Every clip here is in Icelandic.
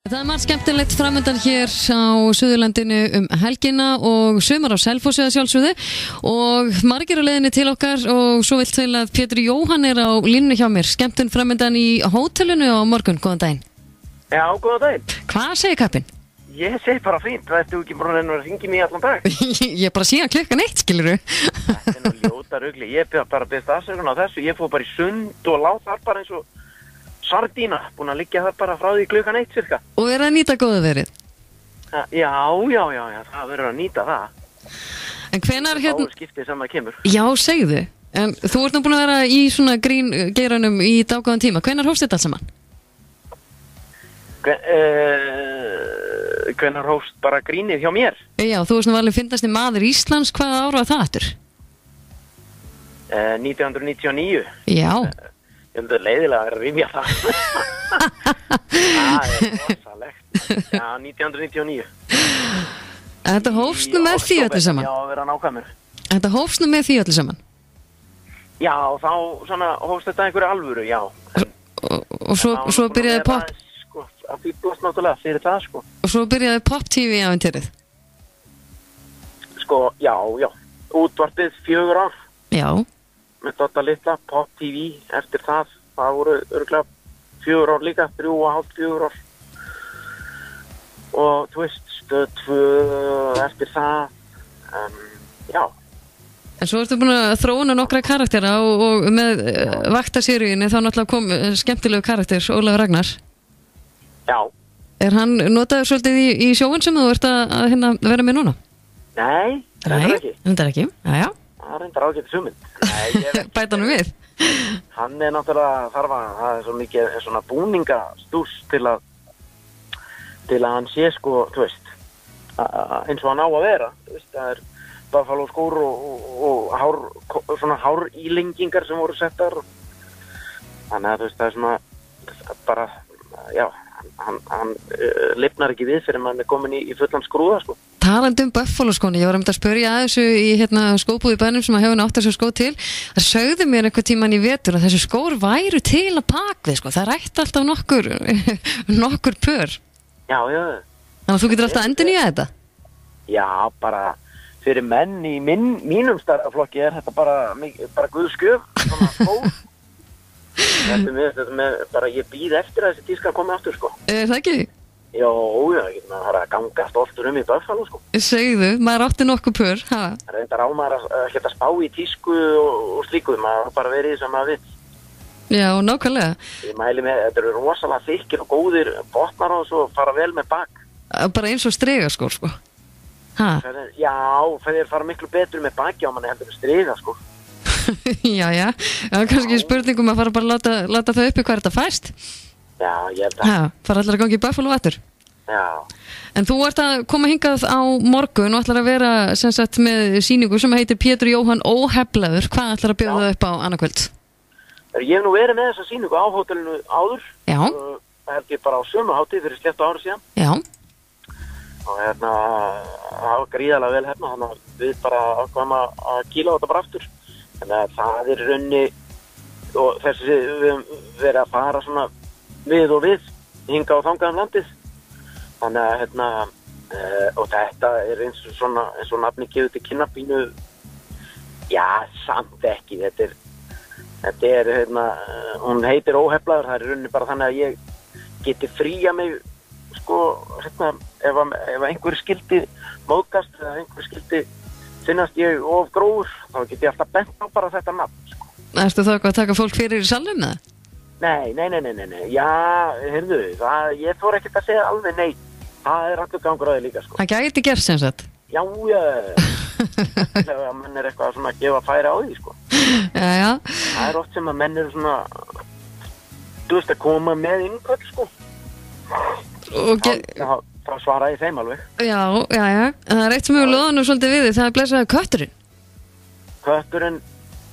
Það margt skemmtilegt framöndan hér á Suðurlandinu helgina og sumar á Selfossi að sjálfsögðu og margir á leiðinni til okkar og svo vill til að Pétur Jóhann á línunni hjá mér. Skemmtun framöndan í hótelinu á morgun. Góðan daginn. Já, góðan daginn. Hvað segir kappinn? Ég segi bara fínt, það ertu ekki bara að ringi mig allan dag. Ég bara síðan klukkan 1, skilurðu. Þetta nú ljóta rugli, ég bara beðst afsökun á þessu, ég fór bara í sund og lá þar bara eins og sardína, búin að liggja það bara frá því klukkan 1 cirka. Og að nýta góða verið? Já, það verður að nýta það. En hvenær Þá skiptið sem það kemur. Já, segðu. En þú ert nú búin að vera í svona gríngeiranum í dágóðan tíma. Hvenær hófst þetta alls saman? Hvenær hófst bara grínið hjá mér? Já, þú varst nú alveg fyndnasti maður Íslands. Hvaða ára var það aftur? 1999. Já. Ég heldur leiðilega að rifja það. Það rosalegt. Já, 1999. Þetta hófst nú með því öllu saman. Já, að vera nákvæmur. Þetta hófst nú með því öllu saman. Já, þá svona hófst þetta einhverju alvöru, já. Og svo byrjaði pop. Sko, að fýblast náttúrulega fyrir það, sko. Og svo byrjaði pop-tv ævintýrið. Sko, já. Útvarpið 4 ár. Já. Með Dodda litla, pop-tv eftir það voru örgulega 4 ár líka, 3,5, 4 ár. Og þú veist, Stöð 2 eftir það, já. En svo ertu búin að þróuna nokkra karaktera og með vaktaseríunni þá náttúrulega kom skemmtilegu karakter, Ólafur Ragnar. Já. Er hann notaður svolítið í sjóin sem þú ert að vera með núna? Nei, reyndar ekki. Reyndar ekki, já. Það reyndar ágætið sumund. Bæta hann við. Hann náttúrulega það er svo mikið svona búningastús til að hann sé sko, þú veist, eins og hann á að vera. Þú veist, það er Buffalo skór og svona hárílengingar sem voru settar. Þannig að þú veist, það er svona bara, já, hann lifnar ekki við fyrir mann er komin í fullan skrúða, sko. Talandi Buffalo skóni, ég var að spyrja að þessu í skóbúð í bænum sem að hefur átt þessu skó til. Það sögðu mér einhvern tímann í vetur að þessu skór væru til að pakvið, sko. Það rætti alltaf nokkur pör. Já. Þannig að þú getur alltaf endurnýjað þetta? Já, bara fyrir menn í mínum starflokki er þetta bara guðskjöf, svona skór. Þetta með bara ég býð eftir að þessi tíska komi aftur, sko. Er það ekki? Já, það er að ganga stoltur í Buffalo, sko. Segðu, maður átti nokkuð pör, ha? Það reyndar á maður að spá í tísku og slíku, maður bara verið sem maður vill. Já, nákvæmlega. Ég mæli með, þetta eru rosalega þykkir og góðir botnar og svo fara vel með bak. Bara eins og strigaskór, sko. Ha? Já, þeir fara miklu betur með baki á manni heldur en strigaskór. Já, kannski spurningum að fara bara að láta þau uppi hvað þetta fæst. Já, ég held að. Já, fara allar að gangi í Buffalo aftur. Já. En þú ert að koma hingað á morgun og ætlar að vera sem sagt með sýningu sem heitir Pétur Jóhann óheflaður. Hvað ætlar að bjóða það upp á annað kvöld? Ég hef nú verið með þessa sýningu á hótelinu áður. Já. Það held ég bara á sömu hátíð fyrir sléttu ári síðan. Já. Og það var gríðarlega vel þannig að við bara ákvæmum að kýla þetta bara aftur. Þannig að það er raunni og þessi við höfum verið að fara svona við og við hinga og þangað landið. Þannig að og þetta er eins og nafni gefur til kynna pínu, já, samt ekki. Þetta er hún heitir óheflaður, það er rauninni bara þannig að ég geti fría mig, sko, ef einhver skildi móðgast eða einhver skildi finnast ég of grófur, þá get ég alltaf bent á bara þetta nafn, sko. Ertu þá eitthvað að taka fólk fyrir í salnum með það? Nei. Já, heyrðu, ég þór ekkert að segja alveg nei. Það er allur gangur á því líka, sko. Það gæti gerst sem sagt. Já. Þegar menn er eitthvað svona að gefa færi á því, sko. Já. Það er oft sem að menn eru svona, þú veist, að koma með innköll, sko. Þá svara ég þeim alveg. Já. En það er eitt sem hefur loðan og svolítið við því, það er blessaður kötturinn. Kötturinn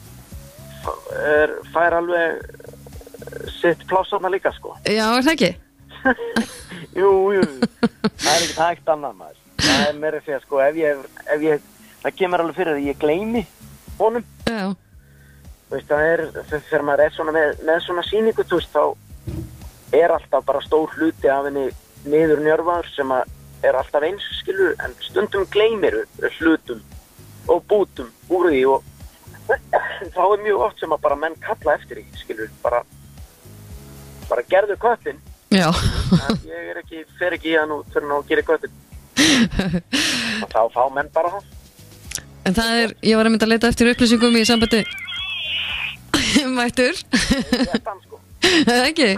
fær alveg sitt plássarna líka, sko. Já, er það ekki? Jú, það er ekki hægt annað, maður. Það er meira því að, sko, ef ég það kemur alveg fyrir að ég gleymi honum. Já. Veist, þegar maður er svona með svona sýningu, þú veist, þá er alltaf bara stór hluti af henni niður njörfaður sem að alltaf eins, skilur, en stundum gleymir hlutum og bútum úr því og þá mjög oft sem að bara menn kalla eftir því, skilur, bara gerðu köttin. Já. Ég fer ekki í það nú fyrir að gera köttin. Og þá fá menn bara það. En ég var að mynda að leita eftir upplýsingum í sambandi mættur. Þetta sko. Það ekki?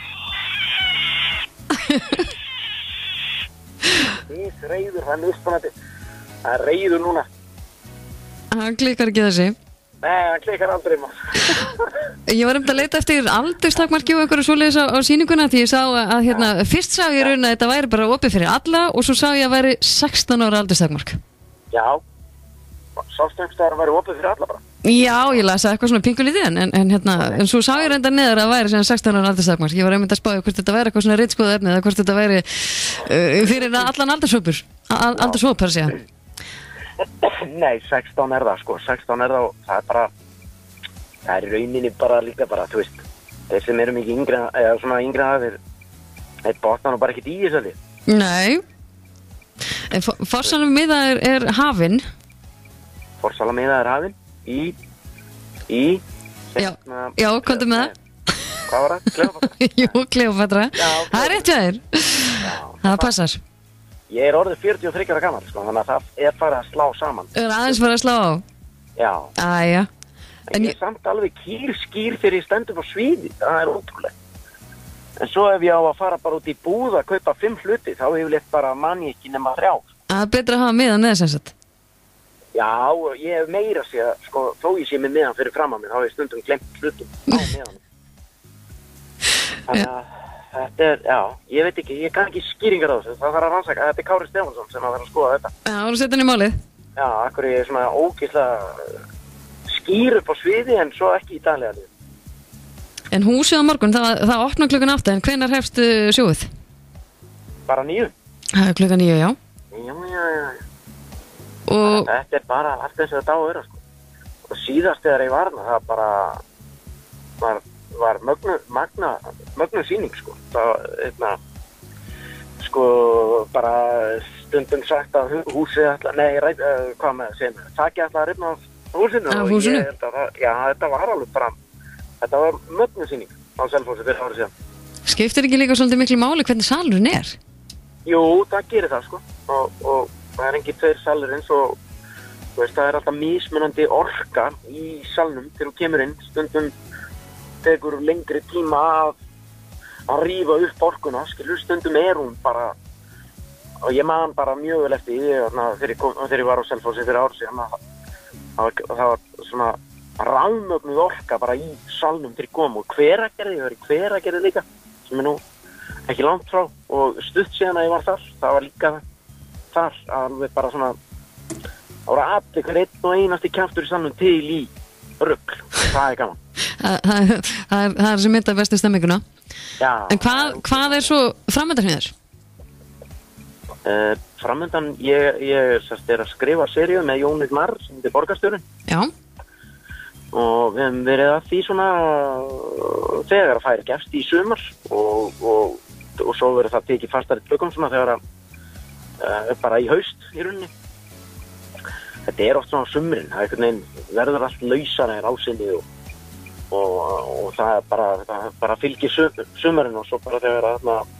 Þið reyður, það misspunandi. Það reyður núna. Hann klikkar ekki þessi. Nei, hann klikkar aldrei maður. Ég var að leita eftir aldurstakmarki og einhverju svoleiðis á sýninguna því ég sá að fyrst sá ég raun að þetta væri bara opið fyrir alla og svo sá ég að væri 16 ára aldurstakmark. Já, sástengstæðar væri opið fyrir alla bara. Já, ég lasa eitthvað svona pingulítið en svo sá ég reynda neður að væri 16 ára aldurstakmark. Ég var einmitt að spája hvort þetta væri eitthvað svona ritskoða efni eða hvort þetta væri fyrir allan aldurshópur, aldurshóp að segja. Nei, 16 það sko, 16 það og það er í rauninni bara líka bara, þú veist, þeir sem eru mikið yngri, eða svona yngri að þeir botna nú bara ekkert í þessu því. Nei, en Forsala miða er hafin. Forsala miða er hafin Já, komdu með það. Hvað var það? Kleópatra? Jú, Kleópatra. Það er rétt hjá þér. Það passar. Ég er orðið 43 ára gamall, sko, þannig að það er farið að slá saman. Aðeins farið að slá á? Já. Æja. En ég er samt alveg skýr fyrir ég stendur á sviði, það er ótrúlega. En svo ef ég á að fara bara út í búð að kaupa 5 hluti, þá yfirleitt bara man ég ekki nema 3. Það er betra að hafa miðan með sem sagt. Já, ég hef meira að segja, sko, þó ég sé með miðan fyrir fram að mér, þá hef ég stundum glemt hlutum á miðanum. Þannig að þetta er, já, ég veit ekki, ég kann ekki skýringar á þessu, það þarf að rannsaka, þetta er Kári Stefánsson sem að vera að skoða þetta. Já, það er setjan í málið. Já, akkur ég er svona ógeðslega skýr upp á sviði en svo ekki í daglega lífi. En húsið á morgun, það opnar klukkan 8, en hvenær hefst sjóið? Bara 9. Það er klukkan 9, já. Já. Og þetta er bara allt eins og þetta á að vera, sko. Og síðast þegar ég var það bara var mögnu sýning, sko. Það, sko, bara stundum sagt að húsið hvað með það segir, þakki alltaf að rifna á húsinu. Á húsinu? Já, þetta var alveg bara, þetta var mögnu sýning á Selfossi fyrir árið síðan. Skiptir ekki líka svolítið miklu máli hvernig salurinn er? Jú, það gerir það, sko. Og það er engin 2 salir eins og, þú veist, það er alltaf mismunandi orka í salnum þegar þú kemur inn, stundum tekur lengri tíma að rífa upp orkuna, skilur, stundum er hún bara, og ég man bara mjög vel eftir þegar ég var á Selfossi fyrir ár síðan, það var svona rafmögnuð orka bara í salnum til kom og Hveragerði líka, sem er nú ekki langt frá og stutt síðan að ég var þar, það var líka þar að við bara svona ára allir hver einn og einasti kjaftur í salnum til í rugl, það er gaman. Það er sem mynda bestu stemminguna. Já. En hvað er svo framöndan hjá þér? Framöndan, ég er að skrifa seríu með Jóni Gnarr sem er borgarstjórinn. Já. Og við hefum verið að því svona þegar að færi gefst í sumar og svo verið það tekið fastari tökum svona þegar að bara í haust í rauninni. Þetta er oft svona á sumrin, það er einhvern veginn verður allt lausara í rásinni og það er bara fylgir sumarinn og svo bara þegar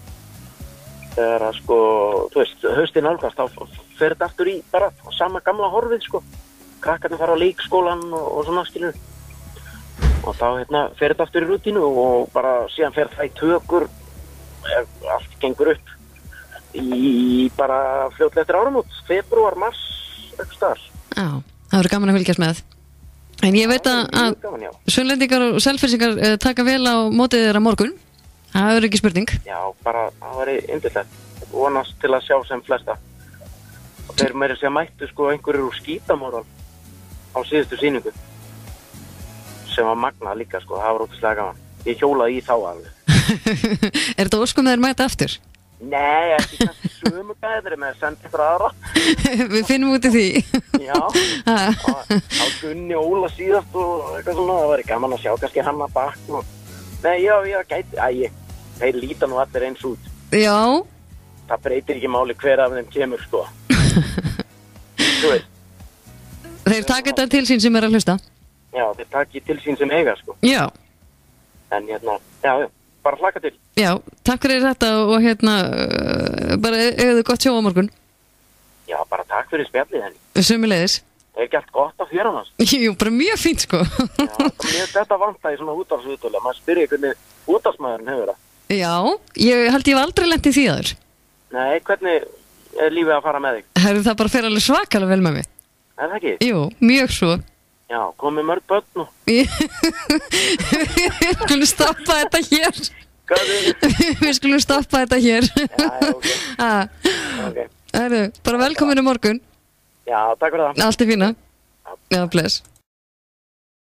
að sko, þú veist, haustin nálgast þá fer þetta aftur í bara sama gamla horfið sko. Krakkarnir fara á leikskólan og svona skilur og þá fer þetta aftur í rútínu og bara síðan fer það í tökur allt gengur upp í bara fljótlega eftir áramót, febrúar, mars eitthvað staðar. Já, það verður gaman að fylgjast með. En ég veit að Sunnlendingar og Selfyssingar taka vel á mótið þeirra morgun. Það verður ekki spurning. Já, bara það verður yndislegt. Vonast til að sjá sem flesta. Og þeir meira sér mættu sko einhverjur úr Skítamóral á síðustu sýningu. Sem var magnað líka sko, það var ótrúlega gaman. Ég hjólaði í þá alveg. Er þetta óskum þeir mæta aftur? Nei, ekki kannski sömu gæðri með að senda ykkur aðra. Við finnum út í því. Já, á Gunni og Óla síðast og eitthvað svona, það var gaman að sjá kannski hann að bakk og... Nei, já, gæti, þeir líta nú allir eins út. Já, það breytir ekki máli hver af þeim kemur, sko. Þú veist. Þeir taka þetta til sín sem að hlusta. Já, þeir taki til sín sem eiga, sko. Já. En já, bara hlaka til. Já, takk fyrir þetta og bara eigðu gott sjó á morgun. Já, bara takk fyrir spjallið henni. Sömuleiðis. Það er gert gott að fjöra hans. Jú, bara mjög fínt, sko. Já, þetta vantar í svona útvarpsviðtölu. Maður spyrir hvernig útvarpsmaðurinn hefur það. Já, ég held ég hef aldrei lent í því aður. Nei, hvernig er lífið að fara með þig? Herru, það bara fer alveg svakalega vel með mig. Er það ekki? Jú, mjög svo. Já, komið mörg börn nú. Við skulum stoppa þetta hér. Hvað er þið? Við skulum stoppa þetta hér. Já, ok. Ok. Herru, bara velkomin morgun. Já, takk fyrir það. Allt er fína. Já, bless.